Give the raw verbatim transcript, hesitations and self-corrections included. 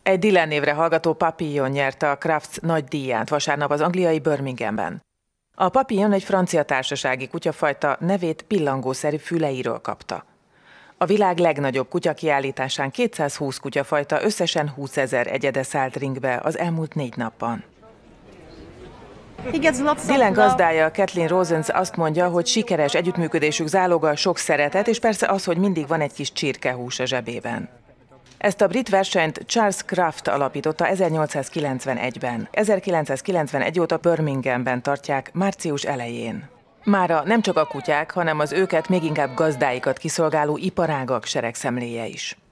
Egy Dylan névre hallgató Papillon nyerte a Crafts nagy díját vasárnap az angliai Birminghamben. A Papillon egy francia társasági kutyafajta, nevét pillangószerű füleiről kapta. A világ legnagyobb kutyakiállításán kétszázhúsz kutyafajta összesen húszezer egyede szállt ringbe az elmúlt négy napban. Dylan gazdája, Kathleen Rosens azt mondja, hogy sikeres együttműködésük záloga sok szeretet, és persze az, hogy mindig van egy kis csirkehús a zsebében. Ezt a brit versenyt Charles Craft alapította ezernyolcszázkilencvenegyben. ezerkilencszázkilencvenegy óta Birminghamben tartják március elején. Mára nem csak a kutyák, hanem az őket még inkább gazdáikat kiszolgáló iparágak seregszemléje is.